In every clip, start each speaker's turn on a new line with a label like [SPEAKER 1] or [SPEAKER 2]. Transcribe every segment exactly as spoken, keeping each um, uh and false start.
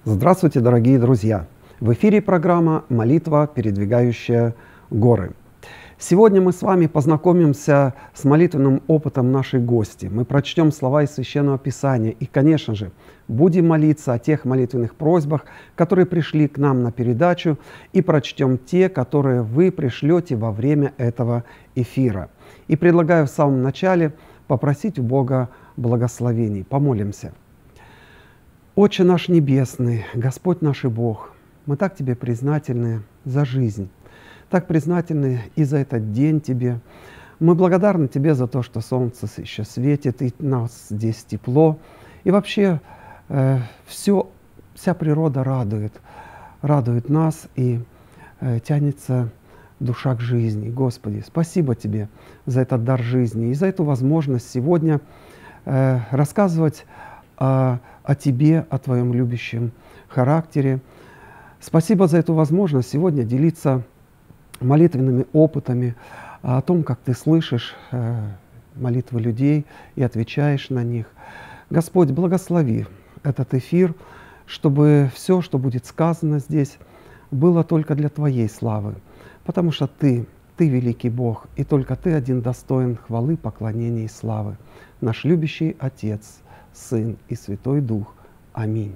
[SPEAKER 1] Здравствуйте, дорогие друзья! В эфире программа «Молитва, передвигающая горы». Сегодня мы с вами познакомимся с молитвенным опытом нашей гости. Мы прочтем слова из Священного Писания и, конечно же, будем молиться о тех молитвенных просьбах, которые пришли к нам на передачу, и прочтем те, которые вы пришлете во время этого эфира. И предлагаю в самом начале попросить у Бога благословений. Помолимся. Отче наш Небесный, Господь наш и Бог, мы так Тебе признательны за жизнь, так признательны и за этот день Тебе. Мы благодарны Тебе за то, что солнце еще светит, и у нас здесь тепло. И вообще э, все, вся природа радует, радует нас, и э, тянется душа к жизни. Господи, спасибо Тебе за этот дар жизни и за эту возможность сегодня э, рассказывать о, о Тебе, о Твоем любящем характере. Спасибо за эту возможность сегодня делиться молитвенными опытами, о том, как Ты слышишь э, молитвы людей и отвечаешь на них. Господь, благослови этот эфир, чтобы все, что будет сказано здесь, было только для Твоей славы, потому что Ты, Ты великий Бог, и только Ты один достоин хвалы, поклонения и славы. Наш любящий Отец, Сын и Святой Дух. Аминь.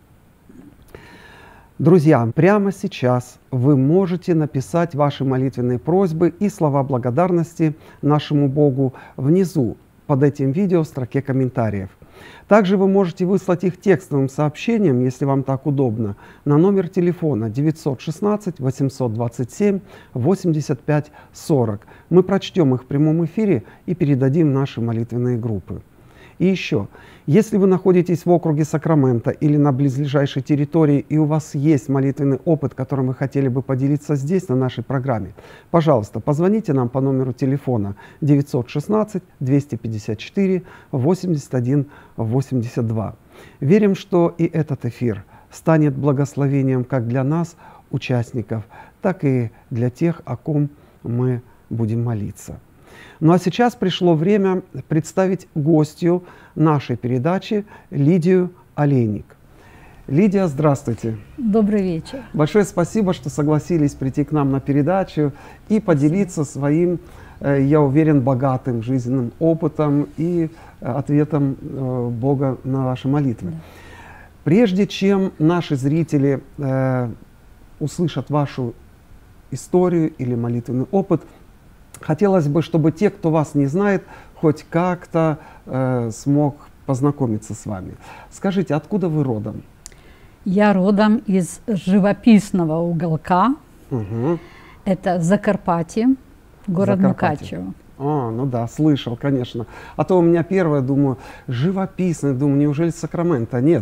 [SPEAKER 1] Друзья, прямо сейчас вы можете написать ваши молитвенные просьбы и слова благодарности нашему Богу внизу под этим видео в строке комментариев. Также вы можете выслать их текстовым сообщением, если вам так удобно, на номер телефона девятьсот шестнадцать восемьсот двадцать семь восемьдесят пять сорок. Мы прочтем их в прямом эфире и передадим в наши молитвенные группы. И еще, если вы находитесь в округе Сакраменто или на близлежащей территории, и у вас есть молитвенный опыт, которым вы хотели бы поделиться здесь, на нашей программе, пожалуйста, позвоните нам по номеру телефона девятьсот шестнадцать двести пятьдесят четыре восемьдесят один восемьдесят два. Верим, что и этот эфир станет благословением как для нас, участников, так и для тех, о ком мы будем молиться. Ну а сейчас пришло время представить гостью нашей передачи Лидию Олейник. Лидия, здравствуйте.
[SPEAKER 2] Добрый вечер.
[SPEAKER 1] Большое спасибо, что согласились прийти к нам на передачу и поделиться своим, я уверен, богатым жизненным опытом и ответом Бога на ваши молитвы. Да. Прежде чем наши зрители э, услышат вашу историю или молитвенный опыт, хотелось бы, чтобы те, кто вас не знает, хоть как-то э, смог познакомиться с вами. Скажите, откуда вы родом?
[SPEAKER 2] Я родом из живописного уголка.
[SPEAKER 1] Угу.
[SPEAKER 2] Это Закарпатье, город
[SPEAKER 1] Закарпатье.
[SPEAKER 2] Мукачево.
[SPEAKER 1] А, ну да, слышал, конечно. А то у меня первое, думаю, живописный, думаю, неужели Сакраменто? Нет.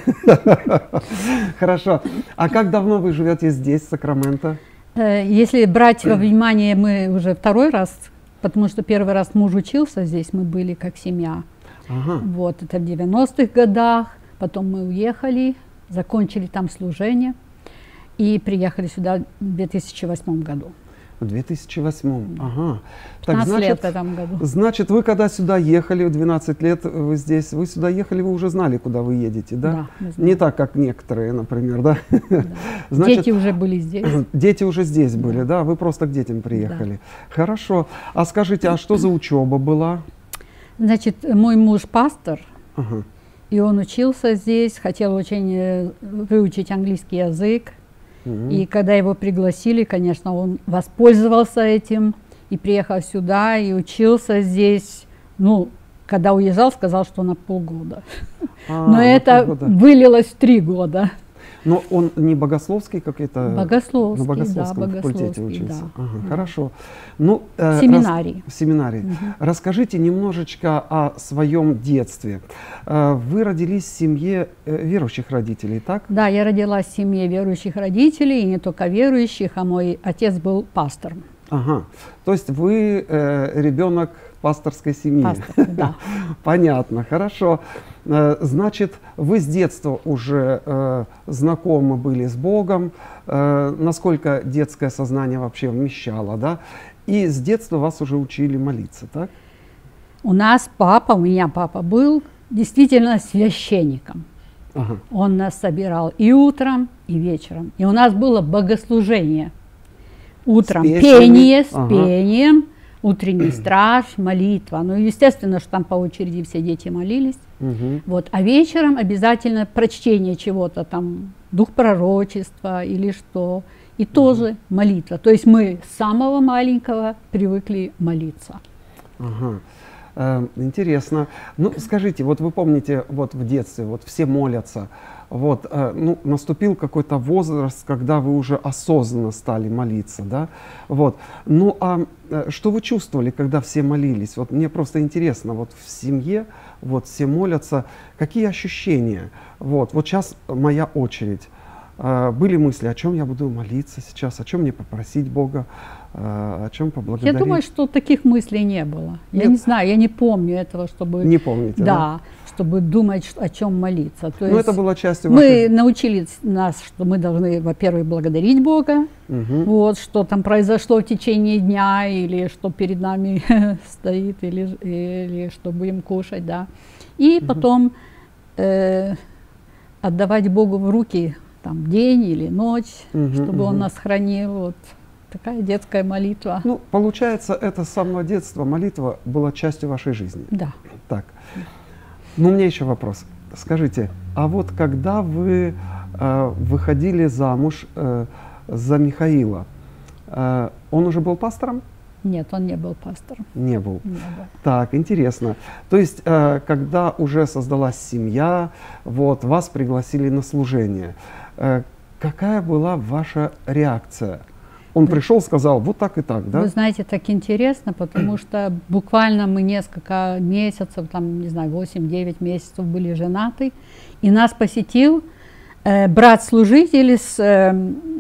[SPEAKER 1] Хорошо. А как давно вы живете здесь, в Сакраменто?
[SPEAKER 2] Если брать во внимание, мы уже второй раз, потому что первый раз муж учился здесь, мы были как семья. Ага. Вот, это в девяностых годах, потом мы уехали, закончили там служение и приехали сюда в две тысячи восьмом году.
[SPEAKER 1] В две тысячи восьмом, ага.
[SPEAKER 2] Так, значит, лет в этом году.
[SPEAKER 1] Значит, вы когда сюда ехали, в двенадцать лет вы здесь, вы сюда ехали, вы уже знали, куда вы едете, да?
[SPEAKER 2] Да,
[SPEAKER 1] не так, как некоторые, например, да?
[SPEAKER 2] Да. Значит, дети уже были здесь.
[SPEAKER 1] Дети уже здесь да. были, да? Вы просто к детям приехали. Да. Хорошо. А скажите, а что за учеба была?
[SPEAKER 2] Значит, мой муж пастор,
[SPEAKER 1] ага.
[SPEAKER 2] и он учился здесь, хотел очень выучить английский язык. Mm-hmm. И когда его пригласили, конечно, он воспользовался этим и приехал сюда, и учился здесь. Ну, когда уезжал, сказал, что на полгода. А, Но это полгода. Вылилось в три года.
[SPEAKER 1] Но он не богословский какой-то?
[SPEAKER 2] Богословский,
[SPEAKER 1] на богословском
[SPEAKER 2] да,
[SPEAKER 1] факультете
[SPEAKER 2] богословский,
[SPEAKER 1] учился.
[SPEAKER 2] Да.
[SPEAKER 1] Ага,
[SPEAKER 2] Да.
[SPEAKER 1] Хорошо. Ну, э,
[SPEAKER 2] семинарий.
[SPEAKER 1] Рас... В семинарии. Угу. Расскажите немножечко о своем детстве. Э, вы родились в семье э, верующих родителей, так?
[SPEAKER 2] Да, я родилась в семье верующих родителей, и не только верующих, а мой отец был пастором.
[SPEAKER 1] Ага. То есть вы э, ребенок пасторской семьи.
[SPEAKER 2] Пастор, да.
[SPEAKER 1] Понятно, хорошо. Значит, вы с детства уже э, знакомы были с Богом, э, насколько детское сознание вообще вмещало, да? И с детства вас уже учили молиться, так?
[SPEAKER 2] У нас папа, у меня папа был действительно священником.
[SPEAKER 1] Ага.
[SPEAKER 2] Он нас собирал и утром, и вечером. И у нас было богослужение. Утром
[SPEAKER 1] С
[SPEAKER 2] пение с
[SPEAKER 1] ага.
[SPEAKER 2] пением, утренний страж, молитва. Ну, естественно, что там по очереди все дети молились.
[SPEAKER 1] Угу.
[SPEAKER 2] Вот. А вечером обязательно прочтение чего-то там, дух пророчества или что. И тоже молитва. То есть мы с самого маленького привыкли молиться.
[SPEAKER 1] Ага. Э, интересно. Ну, скажите, вот вы помните, вот в детстве, вот все молятся, вот, э, ну, наступил какой-то возраст, когда вы уже осознанно стали молиться, да, вот. Ну, а э, что вы чувствовали, когда все молились? Вот мне просто интересно, вот в семье, вот все молятся, какие ощущения? Вот, вот сейчас моя очередь. Были мысли, о чем я буду молиться сейчас, о чем мне попросить Бога, о чем поблагодарить?
[SPEAKER 2] Я думаю, что таких мыслей не было.
[SPEAKER 1] Нет?
[SPEAKER 2] Я не знаю, я не помню этого, чтобы...
[SPEAKER 1] Не помните, да?
[SPEAKER 2] Да, чтобы думать, о чем молиться. То
[SPEAKER 1] Ну,
[SPEAKER 2] есть
[SPEAKER 1] это было частью
[SPEAKER 2] мы
[SPEAKER 1] вашей...
[SPEAKER 2] научили нас, что мы должны, во-первых, благодарить Бога,
[SPEAKER 1] Угу.
[SPEAKER 2] вот, что там произошло в течение дня, или что перед нами стоит, или, или что будем кушать, да. И
[SPEAKER 1] Угу.
[SPEAKER 2] потом э, отдавать Богу в руки там день или ночь,
[SPEAKER 1] Угу,
[SPEAKER 2] чтобы
[SPEAKER 1] угу.
[SPEAKER 2] Он нас хранил. Вот такая детская молитва.
[SPEAKER 1] Ну, получается, это с самого детства молитва была частью вашей жизни.
[SPEAKER 2] Да.
[SPEAKER 1] Так. Ну, у меня еще вопрос. Скажите, а вот когда вы э, выходили замуж э, за Михаила, э, он уже был пастором?
[SPEAKER 2] Нет, он не был пастором.
[SPEAKER 1] Не был.
[SPEAKER 2] Не был.
[SPEAKER 1] Так, интересно. То есть, э, когда уже создалась семья, вот, вас пригласили на служение, э, какая была ваша реакция? Он
[SPEAKER 2] Вы-
[SPEAKER 1] пришел, сказал, вот так и так, да?
[SPEAKER 2] Вы знаете, так интересно, потому что буквально мы несколько месяцев, там, не знаю, восемь-девять месяцев были женаты, и нас посетил э, брат-служитель с, э,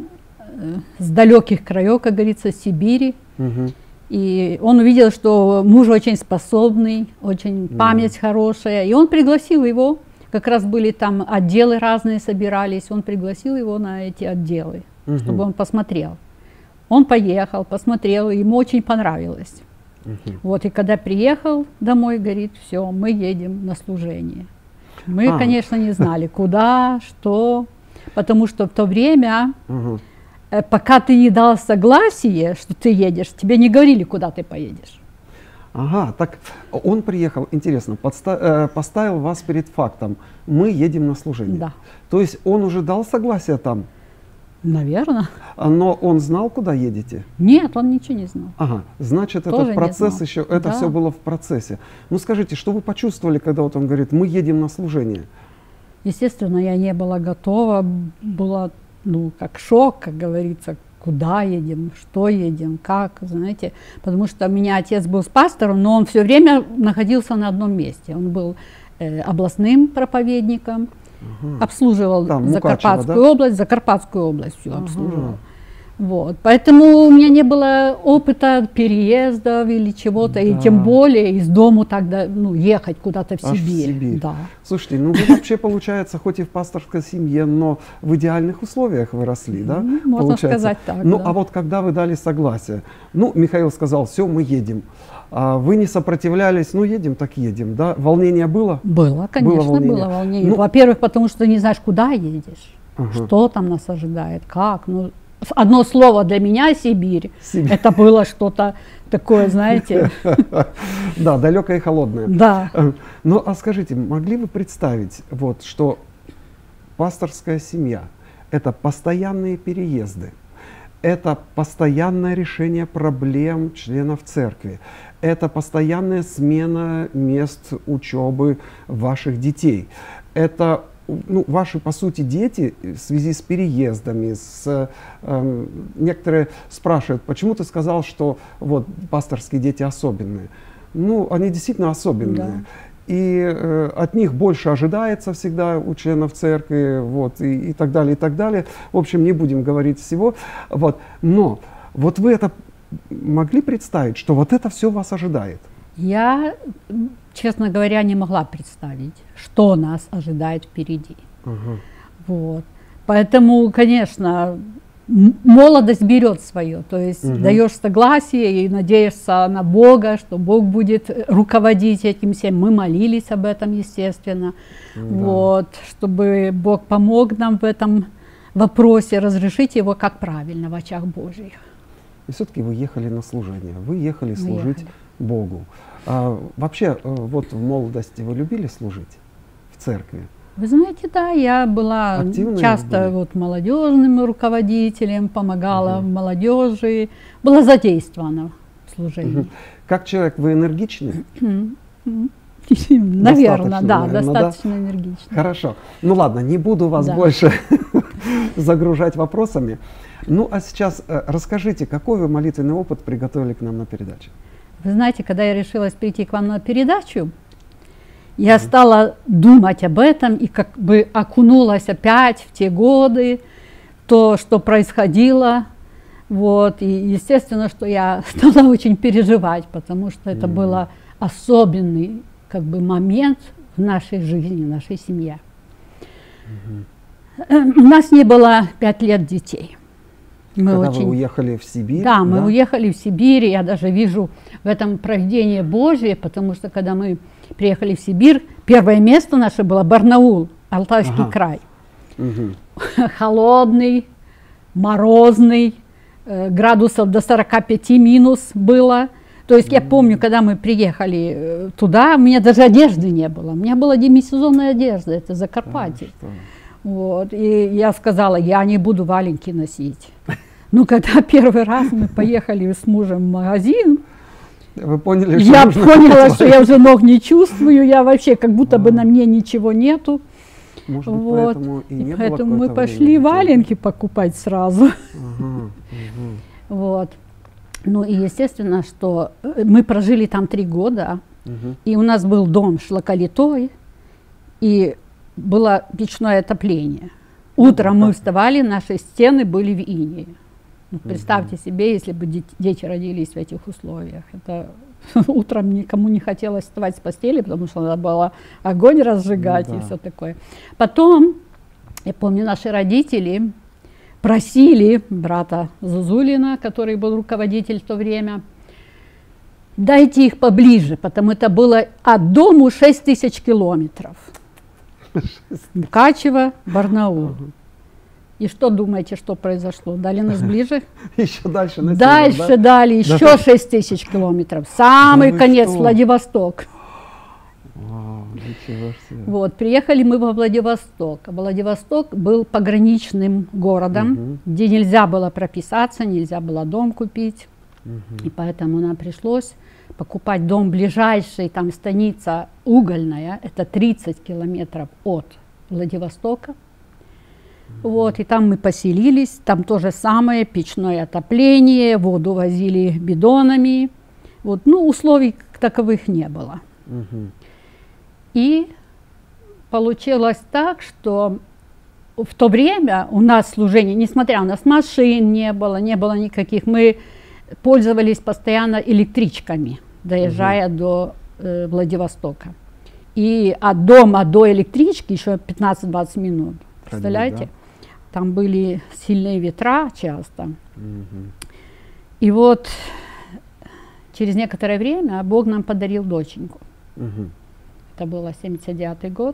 [SPEAKER 2] э, с далеких краев, как говорится, с Сибири.
[SPEAKER 1] Мгм.
[SPEAKER 2] И он увидел, что муж очень способный, очень память хорошая, и он пригласил его, как раз были там отделы разные собирались, он пригласил его на эти отделы,
[SPEAKER 1] Мгм.
[SPEAKER 2] чтобы он посмотрел. Он поехал, посмотрел, ему очень понравилось.
[SPEAKER 1] Мгм.
[SPEAKER 2] Вот, и когда приехал домой, говорит, все, мы едем на служение. Мы,
[SPEAKER 1] А.
[SPEAKER 2] конечно, не знали, куда, что, потому что в то время,
[SPEAKER 1] Мгм.
[SPEAKER 2] э, пока ты не дал согласие, что ты едешь, тебе не говорили, куда ты поедешь.
[SPEAKER 1] Ага, так он приехал, интересно, подста- э, поставил вас перед фактом, мы едем на служение.
[SPEAKER 2] Да.
[SPEAKER 1] То есть он уже дал согласие там,
[SPEAKER 2] Наверное.
[SPEAKER 1] а, но он знал, куда едете?
[SPEAKER 2] Нет, он ничего не знал.
[SPEAKER 1] Ага, значит,
[SPEAKER 2] Тоже
[SPEAKER 1] этот
[SPEAKER 2] не
[SPEAKER 1] процесс
[SPEAKER 2] знал.
[SPEAKER 1] еще, это
[SPEAKER 2] Да.
[SPEAKER 1] все было в процессе. Ну скажите, что вы почувствовали, когда вот он говорит, мы едем на служение?
[SPEAKER 2] Естественно, я не была готова, была, ну, как шок, как говорится, куда едем, что едем, как, знаете. Потому что у меня отец был с пастором, но он все время находился на одном месте. Он был э, областным проповедником,
[SPEAKER 1] Ага.
[SPEAKER 2] обслуживал
[SPEAKER 1] Там, Мукачево,
[SPEAKER 2] Закарпатскую
[SPEAKER 1] да?
[SPEAKER 2] область, Закарпатскую область всю
[SPEAKER 1] Ага.
[SPEAKER 2] обслуживал. Вот. Поэтому у меня не было опыта переездов или чего-то, и
[SPEAKER 1] Да.
[SPEAKER 2] тем более из дому тогда, ну, ехать куда-то в
[SPEAKER 1] Аж в
[SPEAKER 2] Сибирь.
[SPEAKER 1] Сибирь.
[SPEAKER 2] Да.
[SPEAKER 1] Слушайте, ну вы вообще, получается, хоть и в пасторской семье, но в идеальных условиях вы росли, да?
[SPEAKER 2] Ну, можно
[SPEAKER 1] получается?
[SPEAKER 2] сказать так,
[SPEAKER 1] Ну,
[SPEAKER 2] да.
[SPEAKER 1] а вот когда вы дали согласие, ну, Михаил сказал, все, мы едем. А вы не сопротивлялись, ну, едем, так едем, да? Волнение было?
[SPEAKER 2] Было, конечно, было
[SPEAKER 1] волнение.
[SPEAKER 2] волнение.
[SPEAKER 1] Ну-
[SPEAKER 2] Во-первых, потому что не знаешь, куда едешь,
[SPEAKER 1] Ага.
[SPEAKER 2] что там нас ожидает, как. Ну, с- одно слово для меня Сибирь.
[SPEAKER 1] Сибирь.
[SPEAKER 2] Это было что-то такое, знаете.
[SPEAKER 1] Да, далекое и холодное.
[SPEAKER 2] Да.
[SPEAKER 1] Э, Ну, а скажите, могли вы представить, вот, что пасторская семья – это постоянные переезды, это постоянное решение проблем членов церкви, это постоянная смена мест учебы ваших детей, это, ну, ваши, по сути, дети в связи с переездами, с, эм, некоторые спрашивают, почему ты сказал, что вот пасторские дети особенные? Ну, они действительно особенные.
[SPEAKER 2] Да.
[SPEAKER 1] И э, от них больше ожидается всегда у членов церкви, вот, и, и так далее, и так далее. В общем, не будем говорить всего. Вот. Но вот вы это могли представить, что вот это все вас ожидает?
[SPEAKER 2] Я, м, честно говоря, не могла представить, что нас ожидает впереди.
[SPEAKER 1] Ага.
[SPEAKER 2] Вот. Поэтому, конечно, молодость берет свое, то есть
[SPEAKER 1] Угу.
[SPEAKER 2] даешь согласие и надеешься на Бога, что Бог будет руководить этим всем. Мы молились об этом, естественно,
[SPEAKER 1] Да.
[SPEAKER 2] вот, чтобы Бог помог нам в этом вопросе, разрешить его как правильно в очах Божьих.
[SPEAKER 1] И все-таки вы ехали на служение, вы ехали
[SPEAKER 2] Мы
[SPEAKER 1] служить
[SPEAKER 2] ехали.
[SPEAKER 1] Богу. А, вообще, э, вот в молодости вы любили служить в церкви?
[SPEAKER 2] Вы знаете, да, я была
[SPEAKER 1] Активные
[SPEAKER 2] часто
[SPEAKER 1] были?
[SPEAKER 2] вот молодежным руководителем, помогала
[SPEAKER 1] Мгм.
[SPEAKER 2] молодежи, была задействована в служении.
[SPEAKER 1] Мгм. Как человек, вы энергичный?
[SPEAKER 2] Наверное,
[SPEAKER 1] Достаточно,
[SPEAKER 2] да,
[SPEAKER 1] наверно, да?
[SPEAKER 2] достаточно энергично.
[SPEAKER 1] Хорошо. Ну ладно, не буду вас
[SPEAKER 2] Да.
[SPEAKER 1] больше загружать вопросами. Ну а сейчас э, расскажите, какой вы молитвенный опыт приготовили к нам на передаче?
[SPEAKER 2] Вы знаете, когда я решилась прийти к вам на передачу, я стала думать об этом и как бы окунулась опять в те годы, то, что происходило. Вот, и естественно, что я стала очень переживать, потому что это
[SPEAKER 1] Мгм.
[SPEAKER 2] был особенный как бы момент в нашей жизни, в нашей семье. Э, У нас не было пять лет детей. Мы
[SPEAKER 1] Когда
[SPEAKER 2] очень...
[SPEAKER 1] вы уехали в Сибирь?
[SPEAKER 2] Да, мы уехали в Сибирь, и я даже вижу в этом провидение Божие, потому что когда мы приехали в Сибирь, первое место наше было Барнаул, Алтайский
[SPEAKER 1] Ага.
[SPEAKER 2] край.
[SPEAKER 1] Мгм.
[SPEAKER 2] Холодный, морозный, э, градусов до сорока пяти минус было. То есть я помню, когда мы приехали э, туда, у меня даже одежды не было. У меня была демисезонная одежда, это Закарпатье.
[SPEAKER 1] А, что?
[SPEAKER 2] Вот, и я сказала, я не буду валенки носить. Ну, когда первый раз мы поехали с мужем в магазин,
[SPEAKER 1] Вы поняли, что
[SPEAKER 2] я
[SPEAKER 1] нужно
[SPEAKER 2] поняла,
[SPEAKER 1] купить
[SPEAKER 2] что я уже ног не чувствую, я вообще как будто бы
[SPEAKER 1] А.
[SPEAKER 2] на мне ничего нету.
[SPEAKER 1] Может быть,
[SPEAKER 2] Вот.
[SPEAKER 1] поэтому и
[SPEAKER 2] И
[SPEAKER 1] не было
[SPEAKER 2] поэтому мы
[SPEAKER 1] какое-то
[SPEAKER 2] пошли
[SPEAKER 1] время
[SPEAKER 2] валенки покупать сразу.
[SPEAKER 1] детей. Ага, мгм.
[SPEAKER 2] Вот. Ну и естественно, что э, мы прожили там три года,
[SPEAKER 1] Мгм.
[SPEAKER 2] и у нас был дом шлаколитой, и было печное отопление. Утром мы вставали, наши стены были в инее. Ну, представьте себе, если бы дет- дети родились в этих условиях. Это утром никому не хотелось вставать с постели, потому что надо было огонь разжигать
[SPEAKER 1] Ну
[SPEAKER 2] и
[SPEAKER 1] да.
[SPEAKER 2] все такое. Потом, я помню, наши родители просили брата Зузулина, который был руководитель в то время, дайте их поближе, потому это было от дому шесть тысяч километров. Мукачево, Барнаул. И что думаете, что произошло? Дали нас ближе?
[SPEAKER 1] Еще дальше на
[SPEAKER 2] Дальше
[SPEAKER 1] север, да?
[SPEAKER 2] дали еще шесть тысяч километров. Самый
[SPEAKER 1] вы
[SPEAKER 2] конец,
[SPEAKER 1] что?
[SPEAKER 2] Владивосток.
[SPEAKER 1] Вау, ничего себе.
[SPEAKER 2] Вот, приехали мы во Владивосток. А Владивосток был пограничным городом,
[SPEAKER 1] Мгм.
[SPEAKER 2] где нельзя было прописаться, нельзя было дом купить.
[SPEAKER 1] Мгм.
[SPEAKER 2] И поэтому нам пришлось покупать дом ближайший, там станица Угольная, это тридцать километров от Владивостока. Вот, и там мы поселились, там то же самое, печное отопление, воду возили бидонами. Вот, ну, условий таковых не было.
[SPEAKER 1] Мгм.
[SPEAKER 2] И получилось так, что в то время у нас служение, несмотря у нас машин не было, не было никаких, мы пользовались постоянно электричками, доезжая до э, Владивостока. И от дома до электрички еще пятнадцать-двадцать минут. Представляете?
[SPEAKER 1] да.
[SPEAKER 2] Там были сильные ветра часто.
[SPEAKER 1] Мгм.
[SPEAKER 2] И вот через некоторое время Бог нам подарил доченьку.
[SPEAKER 1] Мгм.
[SPEAKER 2] Это было семьдесят девятый год.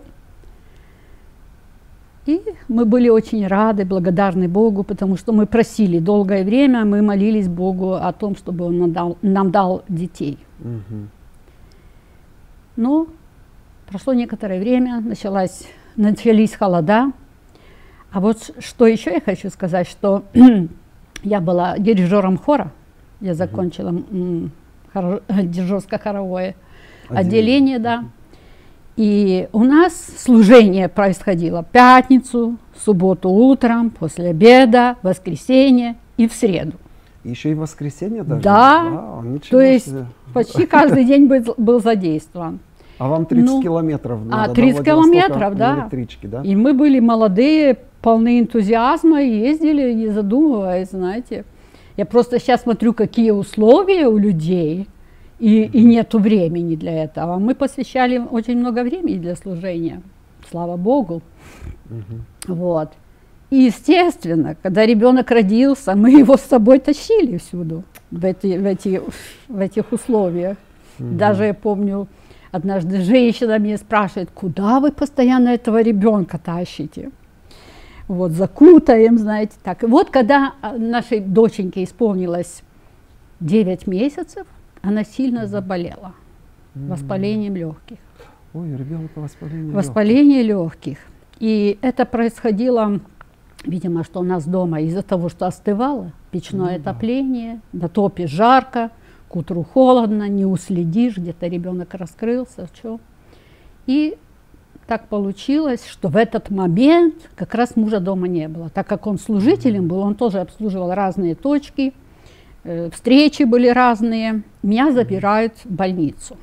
[SPEAKER 2] И мы были очень рады, благодарны Богу, потому что мы просили долгое время, мы молились Богу о том, чтобы Он нам дал, нам дал детей.
[SPEAKER 1] Мгм.
[SPEAKER 2] Но прошло некоторое время, началась, начались холода. А вот ш- что еще я хочу сказать, что я была дирижером хора, я закончила м, хоро- дирижерско-хоровое отделение, да. И у нас служение происходило в пятницу, в субботу утром, после обеда, в воскресенье и в среду.
[SPEAKER 1] Еще и в воскресенье даже?
[SPEAKER 2] Да.
[SPEAKER 1] Вау, ничего
[SPEAKER 2] То есть
[SPEAKER 1] себе.
[SPEAKER 2] почти каждый день был, был задействован.
[SPEAKER 1] А вам тридцать
[SPEAKER 2] ну,
[SPEAKER 1] километров надо
[SPEAKER 2] а,
[SPEAKER 1] до
[SPEAKER 2] тридцать
[SPEAKER 1] Владивостока
[SPEAKER 2] километров,
[SPEAKER 1] на
[SPEAKER 2] да.
[SPEAKER 1] электричке, да?
[SPEAKER 2] И мы были молодые, полны энтузиазма, и ездили, не задумываясь, знаете. Я просто сейчас смотрю, какие условия у людей, и, и нету времени для этого. Мы посвящали очень много времени для служения, слава Богу.
[SPEAKER 1] Мгм.
[SPEAKER 2] Вот. И, естественно, когда ребенок родился, мы его с собой тащили всюду, в, эти, в, эти, в этих условиях. Mm-hmm. Даже я помню, однажды женщина меня спрашивает, куда вы постоянно этого ребенка тащите? Вот, закутаем, знаете, так. И вот когда нашей доченьке исполнилось девять месяцев, она сильно заболела mm-hmm. воспалением легких.
[SPEAKER 1] Ой, у ребенка воспаление
[SPEAKER 2] Воспаление легких. И это происходило, видимо, что у нас дома из-за того, что остывало, печное mm-hmm. отопление, на топе жарко, к утру холодно, не уследишь, где-то ребенок раскрылся, что. И так получилось, что в этот момент как раз мужа дома не было. Так как он служителем был, он тоже обслуживал разные точки, э, встречи были разные. Меня забирают в больницу.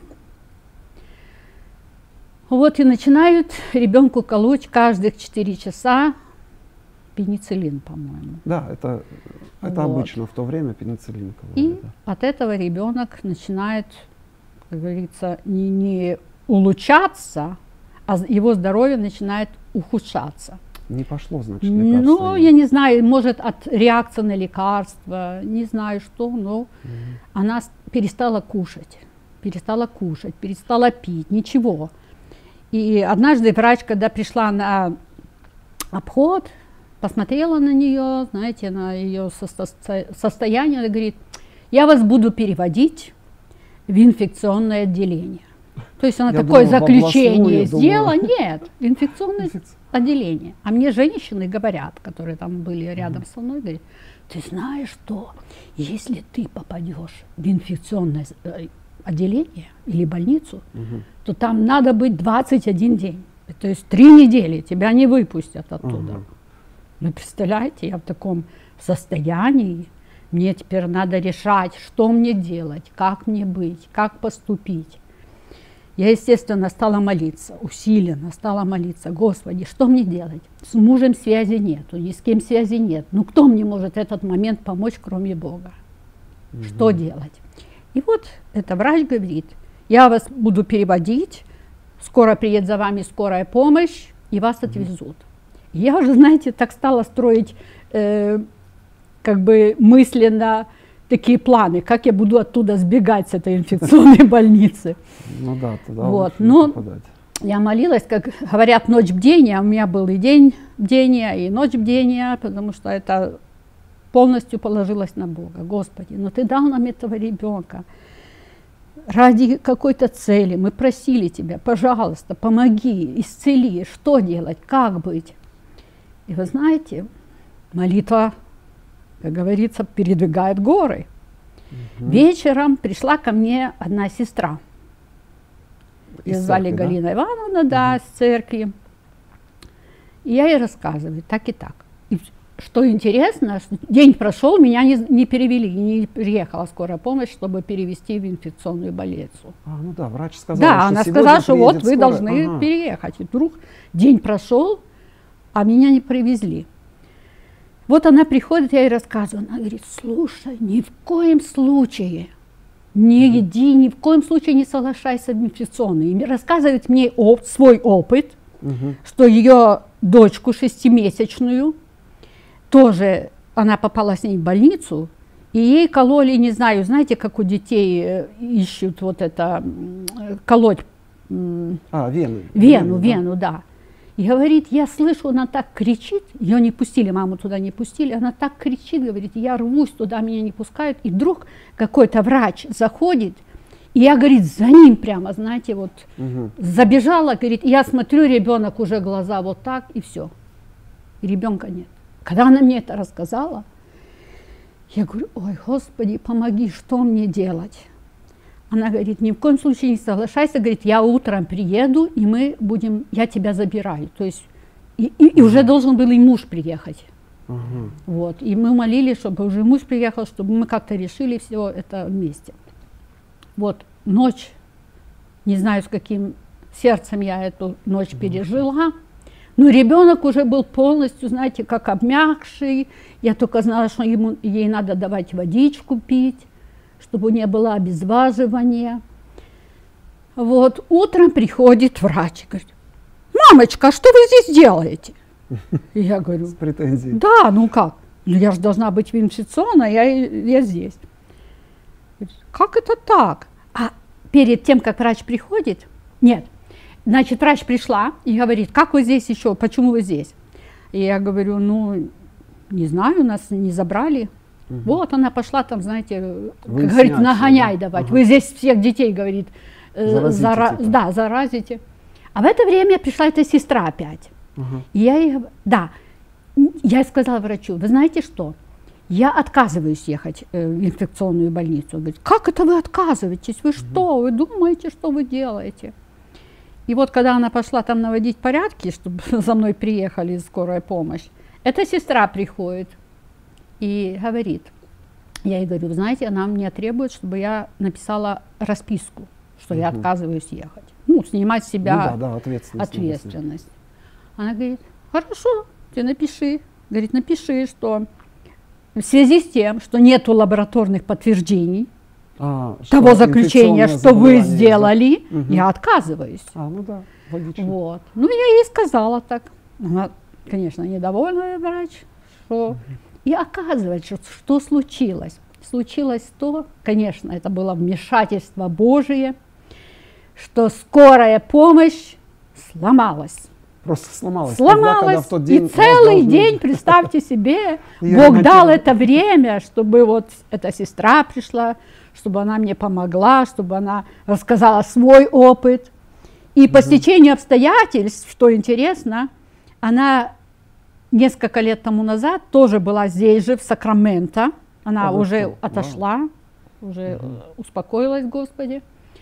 [SPEAKER 2] Вот и начинают ребенку колоть каждых четыре часа пенициллин, по-моему.
[SPEAKER 1] Да, это, это
[SPEAKER 2] вот.
[SPEAKER 1] Обычно в то время пенициллин кололи.
[SPEAKER 2] И
[SPEAKER 1] да.
[SPEAKER 2] от этого ребенок начинает, как говорится, не, не улучшаться, а его здоровье начинает ухудшаться.
[SPEAKER 1] Не пошло, значит, лекарство?
[SPEAKER 2] Ну, я не знаю, может, от реакции на лекарства, не знаю что, но угу. она перестала кушать, перестала кушать, перестала пить, ничего. И однажды врач, когда пришла на обход, посмотрела на нее, знаете, на ее состояние, она говорит, я вас буду переводить в инфекционное отделение. То есть она я такое думала, заключение сделала. Думаю. Нет, инфекционное отделение. А мне женщины говорят, которые там были рядом mm-hmm. со мной, говорят, ты знаешь что, если ты попадешь в инфекционное отделение или больницу, mm-hmm. то там надо быть двадцать один день. То есть три недели тебя не выпустят оттуда. Mm-hmm. Вы представляете, я в таком состоянии, мне теперь надо решать, что мне делать, как мне быть, как поступить. Я, естественно, стала молиться, усиленно стала молиться. Господи, что мне делать? С мужем связи нету, ни с кем связи нет. Ну кто мне может в этот момент помочь, кроме Бога? Угу. Что делать? И вот это врач говорит, я вас буду переводить, скоро приедет за вами скорая помощь, и вас угу. отвезут. И я уже, знаете, так стала строить э, как бы мысленно такие планы, как я буду оттуда сбегать с этой инфекционной больницы.
[SPEAKER 1] Ну да, туда
[SPEAKER 2] вот. Но
[SPEAKER 1] попадать.
[SPEAKER 2] Я молилась, как говорят, ночь бдения. У меня был и день бдения, и ночь бдения, потому что это полностью положилось на Бога. Господи, но Ты дал нам этого ребенка ради какой-то цели. Мы просили Тебя, пожалуйста, помоги, исцели. Что делать, как быть? И вы знаете, молитва, как говорится, передвигает горы. Угу. Вечером пришла ко мне одна сестра. Ее звали церкви, Галина да? Ивановна, да, угу. с церкви. И я ей рассказываю, так и так. И что интересно, что день прошел, меня не, не перевели, не приехала скорая помощь, чтобы перевести в инфекционную больницу.
[SPEAKER 1] А, ну да, врач сказал,
[SPEAKER 2] да,
[SPEAKER 1] что
[SPEAKER 2] она сказала, что вот вы
[SPEAKER 1] скорая.
[SPEAKER 2] должны ага. переехать. И вдруг день прошел, а меня не привезли. Вот она приходит, я ей рассказываю, она говорит, слушай, ни в коем случае не иди, ни в коем случае не соглашайся в инфекционную. И рассказывает мне оп свой опыт, угу. что ее дочку шестимесячную, тоже она попала с ней в больницу, и ей кололи, не знаю, знаете, как у детей ищут вот это, колоть.
[SPEAKER 1] А, вену.
[SPEAKER 2] Вену, вену, да. да. И говорит, я слышу, она так кричит, ее не пустили, маму туда не пустили, она так кричит, говорит, я рвусь туда, меня не пускают. И вдруг какой-то врач заходит, и я, говорит, за ним прямо, знаете, вот угу. забежала, говорит, и я смотрю, ребенок уже глаза вот так, и все. И ребенка нет. Когда она мне это рассказала, я говорю, ой, Господи, помоги, что мне делать? Она говорит, ни в коем случае не соглашайся, говорит, я утром приеду, и мы будем, я тебя забираю. То есть, и, и, и уже должен был и муж приехать. Uh-huh. Вот, и мы молились, чтобы уже муж приехал, чтобы мы как-то решили все это вместе. Вот, ночь, не знаю, с каким сердцем я эту ночь uh-huh. пережила, но ребенок уже был полностью, знаете, как обмякший. Я только знала, что ему, ей надо давать водичку пить, чтобы не было обезвоживания. Вот, утром приходит врач и говорит, мамочка, а что вы здесь делаете? И я говорю,
[SPEAKER 1] с претензией.
[SPEAKER 2] Да, ну как? Ну я же должна быть инфекционной, я, я здесь. Как это так? А перед тем, как врач приходит, нет, значит, врач пришла и говорит, как вы здесь еще, почему вы здесь? И я говорю, ну, не знаю, нас не забрали. Угу. Вот она пошла там, знаете, как говорит, нагоняй да? давать. Ага. Вы здесь всех детей, говорит, заразите, зара типа. да, заразите. А в это время пришла эта сестра опять. Угу. И я ей, да, я сказала врачу, вы знаете что, я отказываюсь ехать э, в инфекционную больницу. Он говорит, как это вы отказываетесь? Вы угу. что, вы думаете, что вы делаете? И вот когда она пошла там наводить порядки, чтобы за мной приехали скорая помощь, эта сестра приходит и говорит, я ей говорю, вы знаете, она мне требует, чтобы я написала расписку, что угу. я отказываюсь ехать. Ну, снимать с себя
[SPEAKER 1] ну, да, да, ответственность.
[SPEAKER 2] ответственность. Она говорит, хорошо, ты напиши. Говорит, напиши, что в связи с тем, что нету лабораторных подтверждений а, того заключения, что вы сделали, да? угу. я отказываюсь.
[SPEAKER 1] А, ну да, логично.
[SPEAKER 2] Вот. Ну, я ей сказала так. Она, конечно, недовольная врач, что... Угу. И оказывается, что, что случилось? Случилось то, конечно, это было вмешательство Божие, что скорая помощь сломалась.
[SPEAKER 1] Просто сломалась.
[SPEAKER 2] Сломалась. Тогда, в тот день и целый должны... день, представьте себе, Бог дал это время, чтобы вот эта сестра пришла, чтобы она мне помогла, чтобы она рассказала свой опыт. И по стечению обстоятельств, что интересно, она несколько лет тому назад тоже была здесь же, в Сакраменто. Она а уже вот отошла, Вау. уже угу. успокоилась, Господи.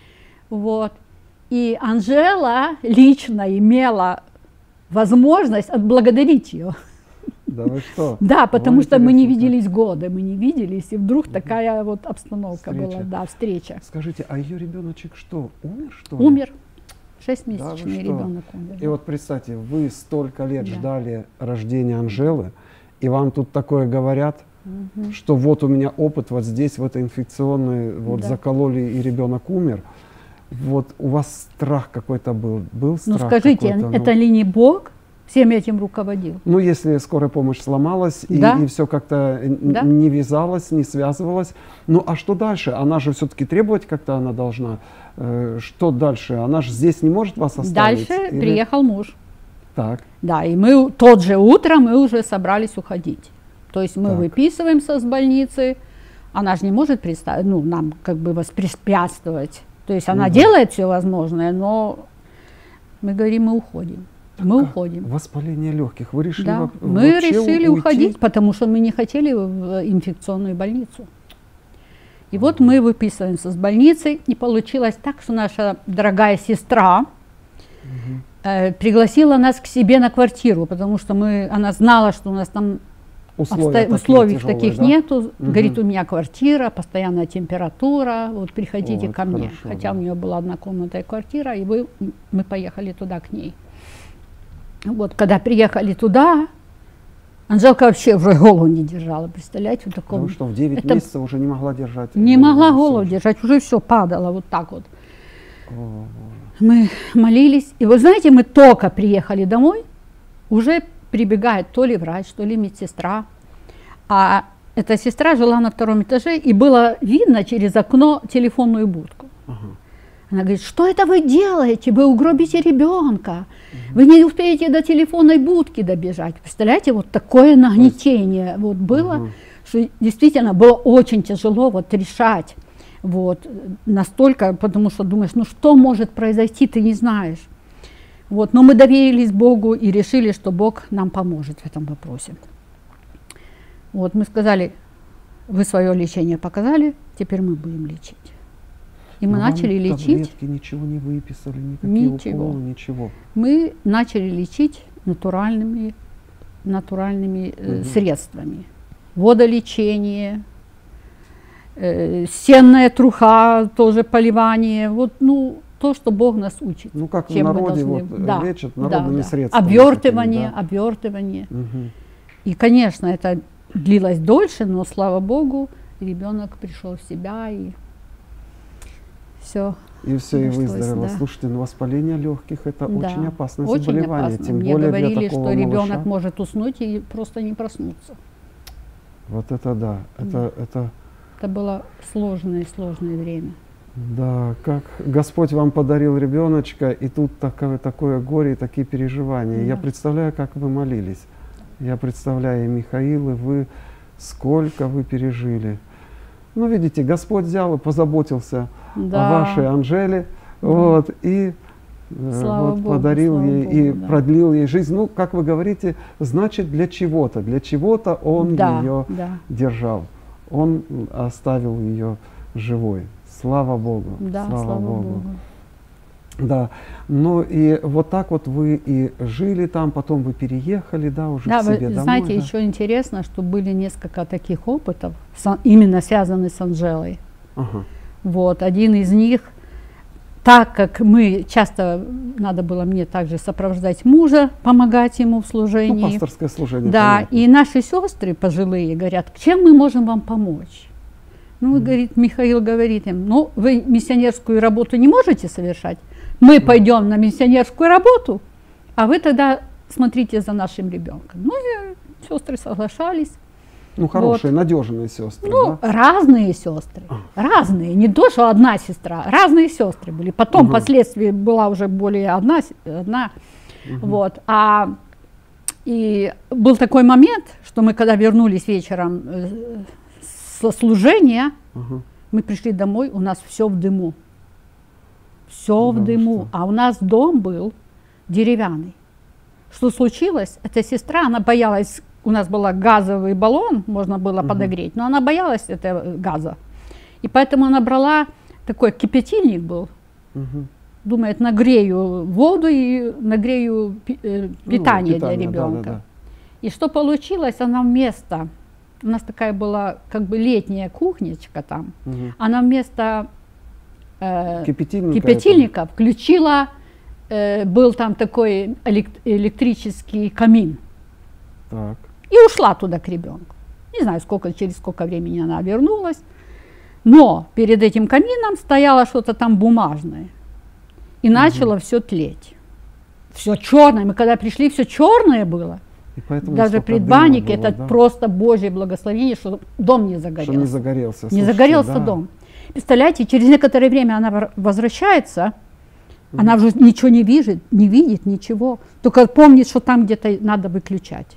[SPEAKER 2] Вот. И Анжела лично имела возможность отблагодарить ее.
[SPEAKER 1] Да вы что?
[SPEAKER 2] Да, потому Ой, что мы не виделись годы, мы не виделись, и вдруг угу. такая вот обстановка встреча. была, да, встреча.
[SPEAKER 1] Скажите, а ее ребеночек что, умер, что ли?
[SPEAKER 2] Умер. Шестимесячный да, ребенок умер.
[SPEAKER 1] И вот представьте, вы столько лет
[SPEAKER 2] да.
[SPEAKER 1] ждали рождения Анжелы, и вам тут такое говорят,
[SPEAKER 2] угу.
[SPEAKER 1] что вот у меня опыт, вот здесь, в этой инфекционной, вот
[SPEAKER 2] да. закололи,
[SPEAKER 1] и ребенок умер. Вот у вас страх какой-то был, был страх
[SPEAKER 2] Ну скажите, это
[SPEAKER 1] ну,
[SPEAKER 2] ли не Бог всем этим руководил?
[SPEAKER 1] Ну если скорая помощь сломалась,
[SPEAKER 2] да.
[SPEAKER 1] и, и все как-то
[SPEAKER 2] да.
[SPEAKER 1] не вязалось, не связывалось, ну а что дальше? Она же все-таки требовать как-то она должна. Э, что дальше? Она же здесь не может вас оставить?
[SPEAKER 2] Дальше
[SPEAKER 1] Или...
[SPEAKER 2] приехал муж.
[SPEAKER 1] Так.
[SPEAKER 2] Да, и мы тот же утро мы уже собрались уходить. То есть мы так. выписываемся с больницы, она же не может представить, ну, нам как бы воспрепятствовать. То есть она ну, делает да. все возможное, но мы говорим, мы уходим. Так мы уходим.
[SPEAKER 1] Воспаление легких. Вы решили
[SPEAKER 2] да.
[SPEAKER 1] в,
[SPEAKER 2] Мы решили
[SPEAKER 1] уйти?
[SPEAKER 2] уходить, потому что мы не хотели в инфекционную больницу. И вот мы выписываемся с больницы, и получилось так, что наша дорогая сестра угу. э, пригласила нас к себе на квартиру, потому что мы, она знала, что у нас там
[SPEAKER 1] условия
[SPEAKER 2] обсто... условий
[SPEAKER 1] тяжелые,
[SPEAKER 2] таких да? нету. Угу. Говорит, у меня квартира, постоянная температура, вот приходите
[SPEAKER 1] О,
[SPEAKER 2] ко мне.
[SPEAKER 1] хорошо,
[SPEAKER 2] Хотя
[SPEAKER 1] да.
[SPEAKER 2] у нее была однокомнатная квартира, и мы, мы поехали туда к ней. Вот когда приехали туда, Анжелка вообще уже голову не держала, представляете, в таком...
[SPEAKER 1] Потому что в девять
[SPEAKER 2] это...
[SPEAKER 1] месяцев уже не могла держать.
[SPEAKER 2] Не могла голову держать, уже все падало вот так вот.
[SPEAKER 1] О,
[SPEAKER 2] мы молились, и вы знаете, мы только приехали домой, уже прибегает то ли врач, то ли медсестра, а эта сестра жила на втором этаже, и было видно через окно телефонную будку.
[SPEAKER 1] Ага.
[SPEAKER 2] Она говорит, что это вы делаете, вы угробите ребенка, угу. вы не успеете до телефонной будки добежать. Представляете, вот такое нагнетение вот было, угу. что действительно было очень тяжело вот решать, вот настолько, потому что думаешь, ну что может произойти, ты не знаешь. Вот, но мы доверились Богу и решили, что Бог нам поможет в этом вопросе. Вот мы сказали, вы свое лечение показали, теперь мы будем лечить. И мы
[SPEAKER 1] Но
[SPEAKER 2] начали
[SPEAKER 1] вам
[SPEAKER 2] лечить.
[SPEAKER 1] Таблетки ничего не выписали, никакие
[SPEAKER 2] ничего.
[SPEAKER 1] уколы, ничего.
[SPEAKER 2] Мы начали лечить натуральными, натуральными э, угу. средствами. Водолечение, э, сенная труха, тоже поливание. Вот, ну, то, что Бог нас учит.
[SPEAKER 1] Ну, как в
[SPEAKER 2] чем
[SPEAKER 1] народе
[SPEAKER 2] мы
[SPEAKER 1] вот,
[SPEAKER 2] да,
[SPEAKER 1] лечат народными
[SPEAKER 2] да, да.
[SPEAKER 1] средствами.
[SPEAKER 2] Обвертывание,
[SPEAKER 1] такими, да?
[SPEAKER 2] обвертывание.
[SPEAKER 1] Угу.
[SPEAKER 2] И, конечно, это длилось дольше, но, слава Богу, ребенок пришел в себя, и все.
[SPEAKER 1] И все, и
[SPEAKER 2] Пришлось,
[SPEAKER 1] выздоровела.
[SPEAKER 2] да.
[SPEAKER 1] Слушайте, ну воспаление легких это
[SPEAKER 2] Да,
[SPEAKER 1] очень опасное
[SPEAKER 2] очень
[SPEAKER 1] заболевание.
[SPEAKER 2] опасно.
[SPEAKER 1] Тем
[SPEAKER 2] Мне
[SPEAKER 1] более
[SPEAKER 2] говорили,
[SPEAKER 1] для такого
[SPEAKER 2] что ребенок
[SPEAKER 1] малыша.
[SPEAKER 2] может уснуть и просто не проснуться.
[SPEAKER 1] Вот это да, это,
[SPEAKER 2] Да.
[SPEAKER 1] это,
[SPEAKER 2] Это было сложное, сложное время.
[SPEAKER 1] да, как Господь вам подарил ребеночка, и тут такое, такое горе и такие переживания.
[SPEAKER 2] Да.
[SPEAKER 1] Я представляю, как вы молились. Я представляю, и Михаил, и вы, сколько вы пережили. Ну, видите, Господь взял и позаботился
[SPEAKER 2] Да.
[SPEAKER 1] о вашей Анжеле,
[SPEAKER 2] Да.
[SPEAKER 1] вот, и э,
[SPEAKER 2] Слава
[SPEAKER 1] вот,
[SPEAKER 2] Богу,
[SPEAKER 1] подарил
[SPEAKER 2] слава
[SPEAKER 1] ей
[SPEAKER 2] Богу,
[SPEAKER 1] и
[SPEAKER 2] да.
[SPEAKER 1] продлил ей жизнь. Ну, как вы говорите, значит, для чего-то, для чего-то Он
[SPEAKER 2] Да,
[SPEAKER 1] ее
[SPEAKER 2] да.
[SPEAKER 1] держал. Он оставил ее живой. Слава Богу.
[SPEAKER 2] Да, слава, Богу.
[SPEAKER 1] Да. Ну и вот так вот вы и жили там, потом вы переехали, да, уже
[SPEAKER 2] Да,
[SPEAKER 1] к
[SPEAKER 2] вы
[SPEAKER 1] себе домой.
[SPEAKER 2] знаете,
[SPEAKER 1] да?
[SPEAKER 2] еще интересно, что были несколько таких опытов, с- именно связанных с Анжелой.
[SPEAKER 1] Ага.
[SPEAKER 2] Вот, один из них, так как мы часто, надо было мне также сопровождать мужа, помогать ему в
[SPEAKER 1] Ну,
[SPEAKER 2] служении.
[SPEAKER 1] пасторское служение.
[SPEAKER 2] Да,
[SPEAKER 1] понятно.
[SPEAKER 2] и наши сестры пожилые говорят, чем мы можем вам помочь? Ну,
[SPEAKER 1] Мгм.
[SPEAKER 2] говорит, Михаил говорит им, ну, вы миссионерскую работу не можете совершать, мы пойдем на миссионерскую работу, а вы тогда смотрите за нашим ребенком. Ну, и сестры соглашались.
[SPEAKER 1] Ну, хорошие, надежные сестры.
[SPEAKER 2] Ну,
[SPEAKER 1] да?
[SPEAKER 2] разные сестры, разные, не то, что одна сестра, разные сестры были. Потом,
[SPEAKER 1] Мгм.
[SPEAKER 2] впоследствии, была уже более одна, с- одна.
[SPEAKER 1] Мгм.
[SPEAKER 2] Вот. А, и был такой момент, что мы, когда вернулись вечером э, со служения,
[SPEAKER 1] Ага.
[SPEAKER 2] мы пришли домой, у нас все в дыму. Все
[SPEAKER 1] Да
[SPEAKER 2] в
[SPEAKER 1] вы
[SPEAKER 2] дыму.
[SPEAKER 1] что?
[SPEAKER 2] А у нас дом был деревянный. Что случилось? Эта сестра, она боялась, у нас был газовый баллон, можно было
[SPEAKER 1] Мгм.
[SPEAKER 2] подогреть, но она боялась этого газа. И поэтому она брала, такой кипятильник был,
[SPEAKER 1] Мгм.
[SPEAKER 2] думает, нагрею воду и нагрею пи- э,
[SPEAKER 1] Ну,
[SPEAKER 2] питание,
[SPEAKER 1] питание,
[SPEAKER 2] для
[SPEAKER 1] да,
[SPEAKER 2] ребенка.
[SPEAKER 1] да, да.
[SPEAKER 2] И что получилось? Она вместо, у нас такая была как бы летняя кухнечка там,
[SPEAKER 1] Мгм.
[SPEAKER 2] она вместо э,
[SPEAKER 1] Кипятильника.
[SPEAKER 2] кипятильника включила, э, был там такой элек- электрический камин,
[SPEAKER 1] это- Так.
[SPEAKER 2] и ушла туда к ребенку. Не знаю, сколько, через сколько времени она вернулась, но перед этим камином стояло что-то там бумажное, и начало все тлеть. Все черное. Мы когда пришли, все черное было.
[SPEAKER 1] И поэтому
[SPEAKER 2] Даже
[SPEAKER 1] столько
[SPEAKER 2] предбанник,
[SPEAKER 1] дыма было,
[SPEAKER 2] это
[SPEAKER 1] да?
[SPEAKER 2] просто Божье благословение, что дом не
[SPEAKER 1] Что не
[SPEAKER 2] загорелся.
[SPEAKER 1] загорелся.
[SPEAKER 2] Не
[SPEAKER 1] Слушайте,
[SPEAKER 2] загорелся
[SPEAKER 1] да.
[SPEAKER 2] дом. Представляете, через некоторое время она вор- возвращается, она уже ничего не видит, не видит ничего, только помнит, что там где-то надо выключать.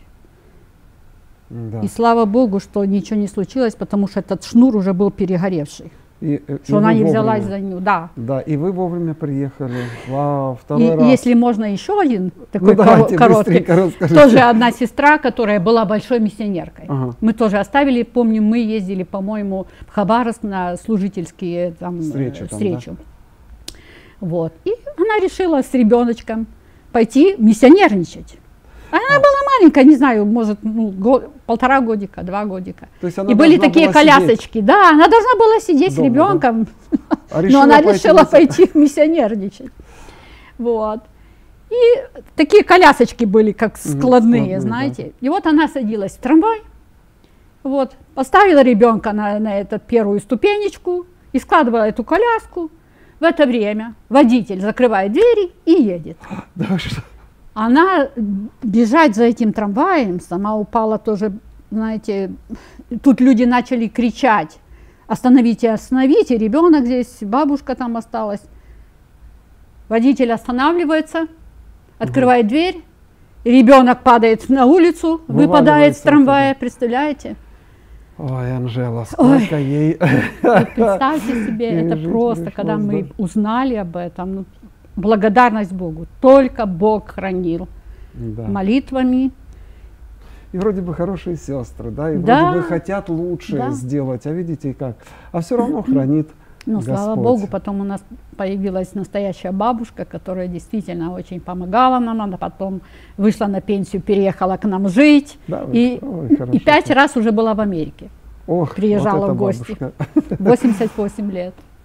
[SPEAKER 1] Да.
[SPEAKER 2] И слава Богу, что ничего не случилось, потому что этот шнур уже был перегоревший,
[SPEAKER 1] И, э,
[SPEAKER 2] что
[SPEAKER 1] и
[SPEAKER 2] она
[SPEAKER 1] вы
[SPEAKER 2] не
[SPEAKER 1] вовремя.
[SPEAKER 2] взялась за него. Да.
[SPEAKER 1] Да, и вы вовремя приехали. Вау,
[SPEAKER 2] И
[SPEAKER 1] второй раз.
[SPEAKER 2] если можно еще один такой
[SPEAKER 1] Ну, давайте,
[SPEAKER 2] коро- короткий,
[SPEAKER 1] быстренько расскажите.
[SPEAKER 2] тоже одна сестра, которая была большой миссионеркой.
[SPEAKER 1] Ага.
[SPEAKER 2] Мы тоже оставили, помню, мы ездили, по-моему, в Хабаровск на служительские там, э,
[SPEAKER 1] Встречу там,
[SPEAKER 2] встречу. Вот. И она решила с ребеночком пойти миссионерничать. Она
[SPEAKER 1] А.
[SPEAKER 2] была маленькая, не знаю, может, ну, го- полтора годика, два годика.
[SPEAKER 1] То есть она
[SPEAKER 2] И были
[SPEAKER 1] должна
[SPEAKER 2] такие
[SPEAKER 1] была сидеть
[SPEAKER 2] колясочки. Да, она должна была сидеть с
[SPEAKER 1] дома, да?
[SPEAKER 2] ребенком,
[SPEAKER 1] А
[SPEAKER 2] но она
[SPEAKER 1] пойти
[SPEAKER 2] решила
[SPEAKER 1] на-
[SPEAKER 2] пойти миссионерничать. Вот. И такие колясочки были, как
[SPEAKER 1] Мгм,
[SPEAKER 2] складные,
[SPEAKER 1] складные,
[SPEAKER 2] знаете. И вот она садилась в трамвай, вот, поставила ребенка на, на эту первую ступенечку и складывала эту коляску. В это время водитель закрывает двери и едет.
[SPEAKER 1] Да вы что?
[SPEAKER 2] Она бежать за этим трамваем, сама упала тоже, знаете, тут люди начали кричать: остановите, остановите, ребенок здесь, бабушка там осталась. Водитель останавливается, открывает дверь, ребенок падает на улицу, выпадает
[SPEAKER 1] Вываливается
[SPEAKER 2] с трамвая,
[SPEAKER 1] оттуда.
[SPEAKER 2] представляете?
[SPEAKER 1] Ой, Анжела, сколько ей...
[SPEAKER 2] Представьте себе,
[SPEAKER 1] Ей
[SPEAKER 2] это
[SPEAKER 1] жить
[SPEAKER 2] просто, когда
[SPEAKER 1] пришлось,
[SPEAKER 2] мы
[SPEAKER 1] да.
[SPEAKER 2] узнали об этом, ну, благодарность Богу, только Бог хранил
[SPEAKER 1] Да.
[SPEAKER 2] молитвами.
[SPEAKER 1] И вроде бы хорошие сестрры, да, и
[SPEAKER 2] Да.
[SPEAKER 1] вроде бы хотят лучше
[SPEAKER 2] Да.
[SPEAKER 1] сделать, а видите как. А все равно хранит
[SPEAKER 2] Ну, слава
[SPEAKER 1] Господь.
[SPEAKER 2] Богу, потом у нас появилась настоящая бабушка, которая действительно очень помогала нам. Она потом вышла на пенсию, переехала к нам жить.
[SPEAKER 1] Да, вы
[SPEAKER 2] И,
[SPEAKER 1] что, ой,
[SPEAKER 2] и
[SPEAKER 1] хорошо
[SPEAKER 2] пять
[SPEAKER 1] как.
[SPEAKER 2] раз уже была в Америке.
[SPEAKER 1] Ох,
[SPEAKER 2] приезжала
[SPEAKER 1] вот это
[SPEAKER 2] в гости.
[SPEAKER 1] бабушка.
[SPEAKER 2] восемьдесят восемь лет.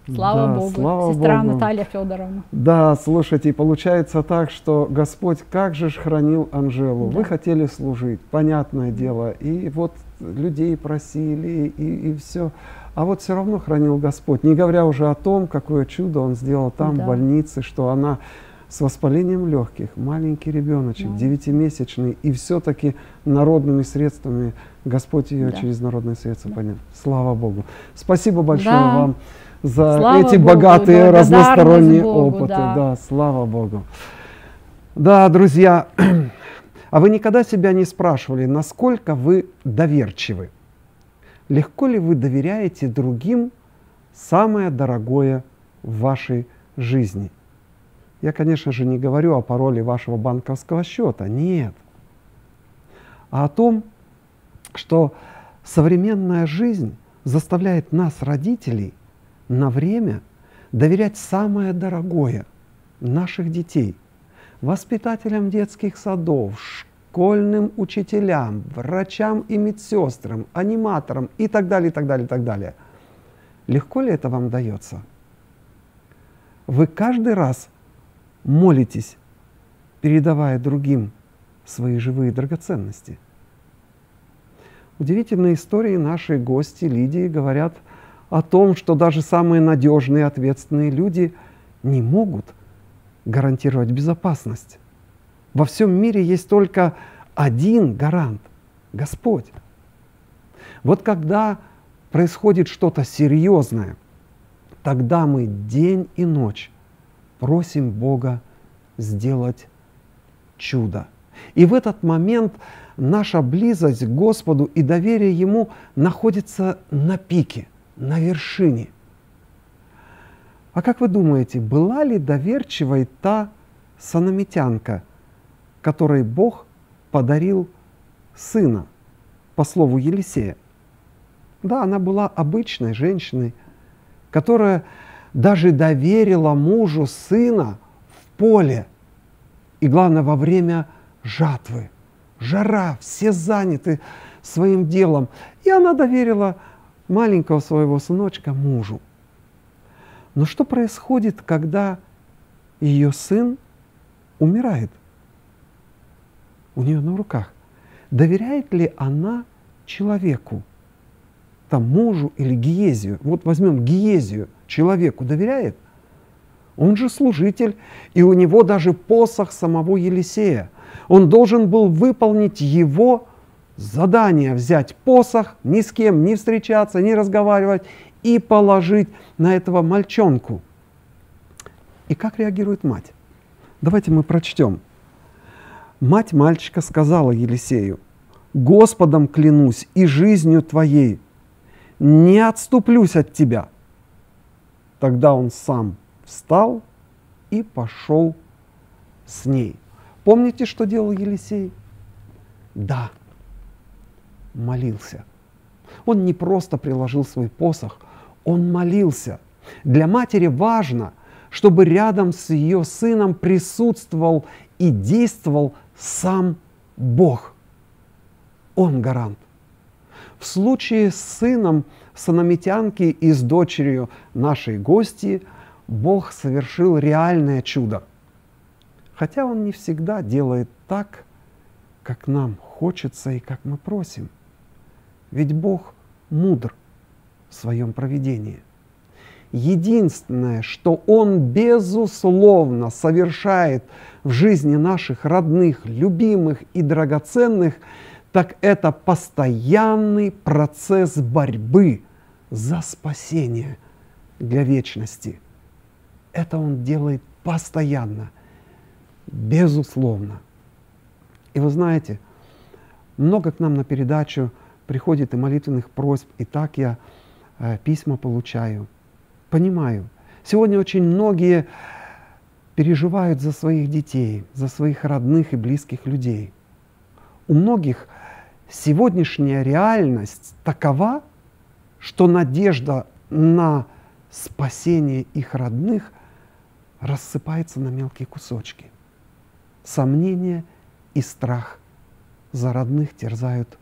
[SPEAKER 2] Слава
[SPEAKER 1] Да,
[SPEAKER 2] Богу.
[SPEAKER 1] слава
[SPEAKER 2] Сестра
[SPEAKER 1] Богу.
[SPEAKER 2] Наталья Федоровна.
[SPEAKER 1] Да, слушайте, получается так, что Господь как же ж хранил Анжелу.
[SPEAKER 2] Да.
[SPEAKER 1] Вы хотели служить, понятное дело, и вот людей просили, и, и все. А вот все равно хранил Господь, не говоря уже о том, какое чудо Он сделал там,
[SPEAKER 2] Да.
[SPEAKER 1] в больнице, что она с воспалением легких, маленький ребеночек,
[SPEAKER 2] Да.
[SPEAKER 1] девятимесячный, и все-таки народными средствами Господь ее
[SPEAKER 2] Да.
[SPEAKER 1] через народные средства
[SPEAKER 2] Да.
[SPEAKER 1] поднял. Слава Богу. Спасибо большое
[SPEAKER 2] Да.
[SPEAKER 1] вам за
[SPEAKER 2] Слава
[SPEAKER 1] эти
[SPEAKER 2] Богу,
[SPEAKER 1] богатые
[SPEAKER 2] благодарность
[SPEAKER 1] разносторонние
[SPEAKER 2] Богу,
[SPEAKER 1] опыты.
[SPEAKER 2] да.
[SPEAKER 1] Да, слава Богу. Да, друзья, а вы никогда себя не спрашивали, насколько вы доверчивы? Легко ли вы доверяете другим самое дорогое в вашей жизни? Я, конечно же, не говорю о пароле вашего банковского счета, нет. А о том, что современная жизнь заставляет нас, родителей, на время доверять самое дорогое наших детей, воспитателям детских садов, школьным учителям, врачам и медсестрам, аниматорам и так далее, и так далее, и так далее. Легко ли это вам дается? Вы каждый раз молитесь, передавая другим свои живые драгоценности. Удивительные истории нашей гости Лидии говорят о том, что даже самые надежные, ответственные люди не могут гарантировать безопасность. Во всем мире есть только один гарант – Господь. Вот когда происходит что-то серьезное, тогда мы день и ночь просим Бога сделать чудо. И в этот момент наша близость к Господу и доверие Ему находится на пике, на вершине. А как вы думаете, была ли доверчивой та санамитянка, которой Бог подарил сына, по слову Елисея? Да, она была обычной женщиной, которая даже доверила мужу сына в поле. И главное, во время жатвы. Жара, все заняты своим делом. И она доверила маленького своего сыночка мужу. Но что происходит, когда ее сын умирает у нее на руках? Доверяет ли она человеку, там, мужу или Гиезию? Вот возьмем Гиезию, человеку доверяет? Он же служитель, и у него даже посох самого Елисея. Он должен был выполнить его задание, взять посох, ни с кем не встречаться, не разговаривать и положить на этого мальчонку. И как реагирует мать? Давайте мы прочтем. Мать мальчика сказала Елисею: «Господом клянусь и жизнью твоей, не отступлюсь от тебя». Тогда он сам встал и пошел с ней. Помните, что делал Елисей? Да, молился. Он не просто приложил свой посох, он молился. Для матери важно, чтобы рядом с ее сыном присутствовал и действовал сам Бог. Он гарант. В случае с сыном санамитянки и с дочерью нашей гости Бог совершил реальное чудо. Хотя Он не всегда делает так, как нам хочется и как мы просим. Ведь Бог мудр в своем провидении. Единственное, что Он безусловно совершает в жизни наших родных, любимых и драгоценных, так это постоянный процесс борьбы за спасение для вечности. Это Он делает постоянно, безусловно. И вы знаете, много к нам на передачу приходит и молитвенных просьб, и так я э, письма получаю. Понимаю, сегодня очень многие переживают за своих детей, за своих родных и близких людей. У многих сегодняшняя реальность такова, что надежда на спасение их родных рассыпается на мелкие кусочки. Сомнения и страх за родных терзают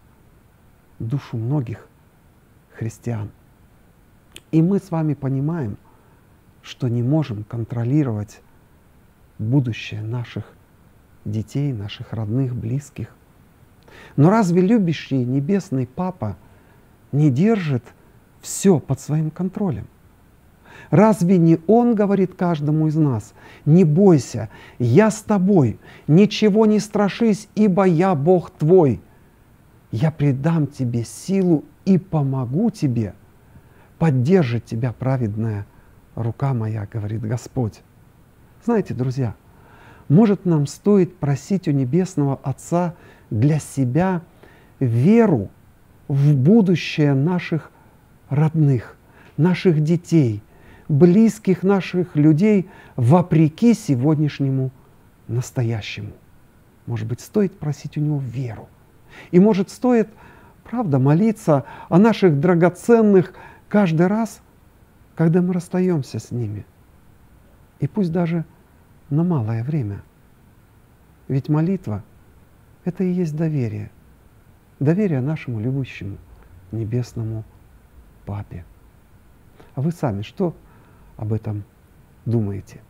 [SPEAKER 1] душу многих христиан. И мы с вами понимаем, что не можем контролировать будущее наших детей, наших родных, близких. Но разве любящий Небесный Папа не держит все под своим контролем? Разве не Он говорит каждому из нас: «Не бойся, я с тобой, ничего не страшись, ибо я Бог твой. Я придам тебе силу и помогу тебе, поддержит тебя праведная рука моя», говорит Господь. Знаете, друзья, может, нам стоит просить у Небесного Отца для себя веру в будущее наших родных, наших детей, близких наших людей, вопреки сегодняшнему настоящему. Может быть, стоит просить у Него веру. И может, стоит, правда, молиться о наших драгоценных каждый раз, когда мы расстаемся с ними. И пусть даже на малое время. Ведь молитва — это и есть доверие. Доверие нашему любящему Небесному Папе. А вы сами что об этом думаете?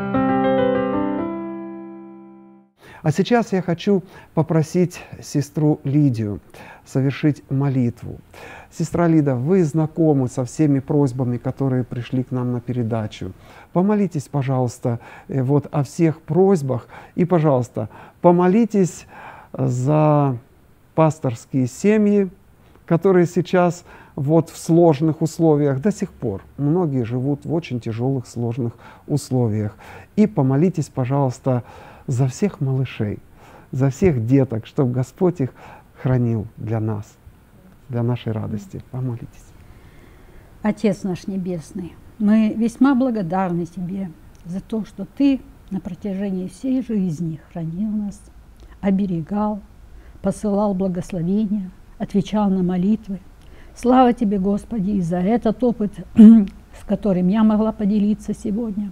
[SPEAKER 1] А сейчас я хочу попросить сестру Лидию совершить молитву. Сестра Лида, вы знакомы со всеми просьбами, которые пришли к нам на передачу. Помолитесь, пожалуйста, вот о всех просьбах. И, пожалуйста, помолитесь за пасторские семьи, которые сейчас вот в сложных условиях до сих пор. Многие живут в очень тяжелых, сложных условиях. И помолитесь, пожалуйста, за всех малышей, за всех деток, чтобы Господь их хранил для нас, для нашей радости. Помолитесь.
[SPEAKER 2] Отец наш Небесный, мы весьма благодарны Тебе за то, что Ты на протяжении всей жизни хранил нас, оберегал, посылал благословения, отвечал на молитвы. Слава Тебе, Господи, и за этот опыт, с которым я могла поделиться сегодня.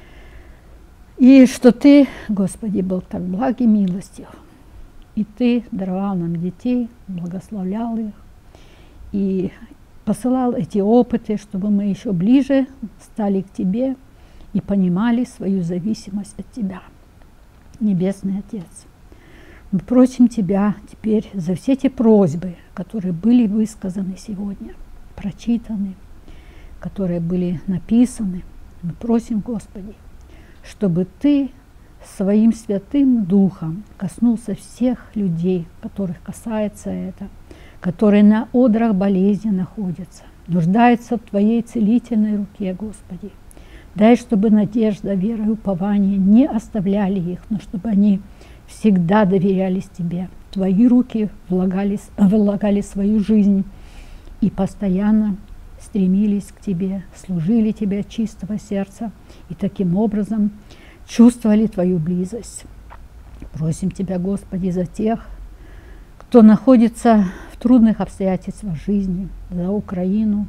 [SPEAKER 2] И что Ты, Господи, был так благ и милостив. И Ты даровал нам детей, благословлял их и посылал эти опыты, чтобы мы еще ближе стали к Тебе и понимали свою зависимость от Тебя. Небесный Отец, мы просим Тебя теперь за все те просьбы, которые были высказаны сегодня, прочитаны, которые были написаны. Мы просим, Господи, чтобы Ты своим Святым Духом коснулся всех людей, которых касается это, которые на одрах болезни находятся, нуждаются в Твоей целительной руке, Господи. Дай, чтобы надежда, вера и упование не оставляли их, но чтобы они всегда доверялись Тебе, в Твои руки влагали, влагали свою жизнь и постоянно стремились к Тебе, служили Тебе от чистого сердца и таким образом чувствовали Твою близость. Просим Тебя, Господи, за тех, кто находится в трудных обстоятельствах жизни, за Украину,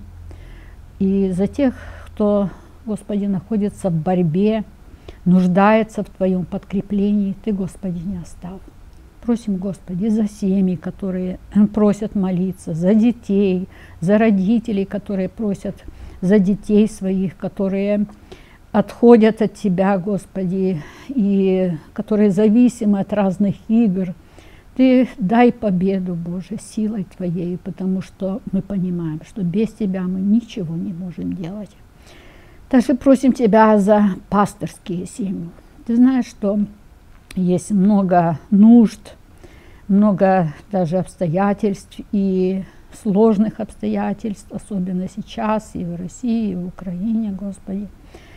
[SPEAKER 2] и за тех, кто, Господи, находится в борьбе, нуждается в Твоем подкреплении. Ты, Господи, не оставь. Просим, Господи, за семьи, которые просят молиться, за детей, за родителей, которые просят за детей своих, которые отходят от Тебя, Господи, и которые зависимы от разных игр. Ты дай победу, Боже, силой Твоей, потому что мы понимаем, что без Тебя мы ничего не можем делать. Также просим Тебя за пасторские семьи. Ты знаешь, что есть много нужд, много даже обстоятельств и сложных обстоятельств, особенно сейчас и в России, и в Украине, Господи.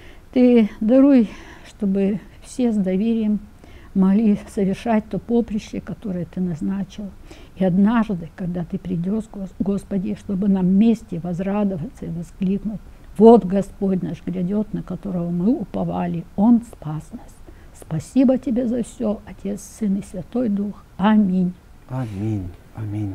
[SPEAKER 2] Ты даруй, чтобы все с доверием могли совершать то поприще, которое Ты назначил. И однажды, когда Ты придешь, Господи, чтобы нам вместе возрадоваться и воскликнуть: вот Господь наш грядет, на которого мы уповали, Он спас нас. Спасибо Тебе за все, Отец, Сын и Святой Дух. Аминь.
[SPEAKER 1] Аминь. Аминь.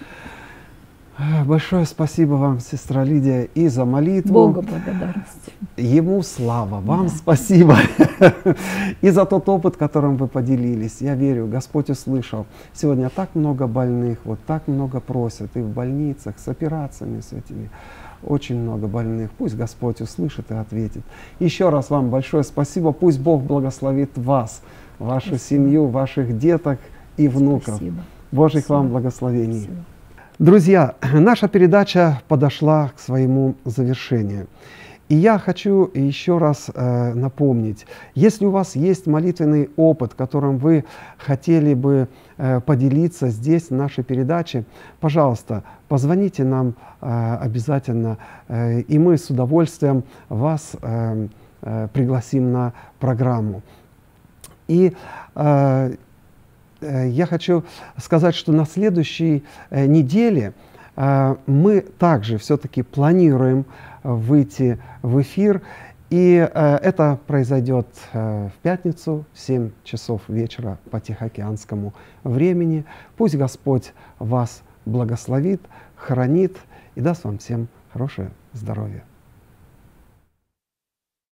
[SPEAKER 1] Большое спасибо вам, сестра Лидия, и за молитву.
[SPEAKER 2] Богу благодарность.
[SPEAKER 1] Ему слава, вам
[SPEAKER 2] Да.
[SPEAKER 1] спасибо. И за тот опыт, которым вы поделились. Я верю, Господь услышал. Сегодня так много больных, вот так много просят и в больницах, с операциями, с этими. очень много больных. Пусть Господь услышит и ответит. Еще раз вам большое спасибо. Пусть Бог благословит вас, вашу спасибо. Семью, ваших деток и внуков.
[SPEAKER 2] Спасибо.
[SPEAKER 1] Божьих
[SPEAKER 2] спасибо.
[SPEAKER 1] вам благословений.
[SPEAKER 2] Спасибо.
[SPEAKER 1] Друзья, наша передача подошла к своему завершению. И я хочу еще раз э, напомнить, если у вас есть молитвенный опыт, которым вы хотели бы э, поделиться здесь, в нашей передаче, пожалуйста, позвоните нам э, обязательно, э, и мы с удовольствием вас э, э, пригласим на программу. И э, э, я хочу сказать, что на следующей э, неделе э, мы также все-таки планируем выйти в эфир. И э, это произойдет э, в пятницу в семь часов вечера по тихоокеанскому времени. Пусть Господь вас благословит, хранит и даст вам всем хорошее здоровье.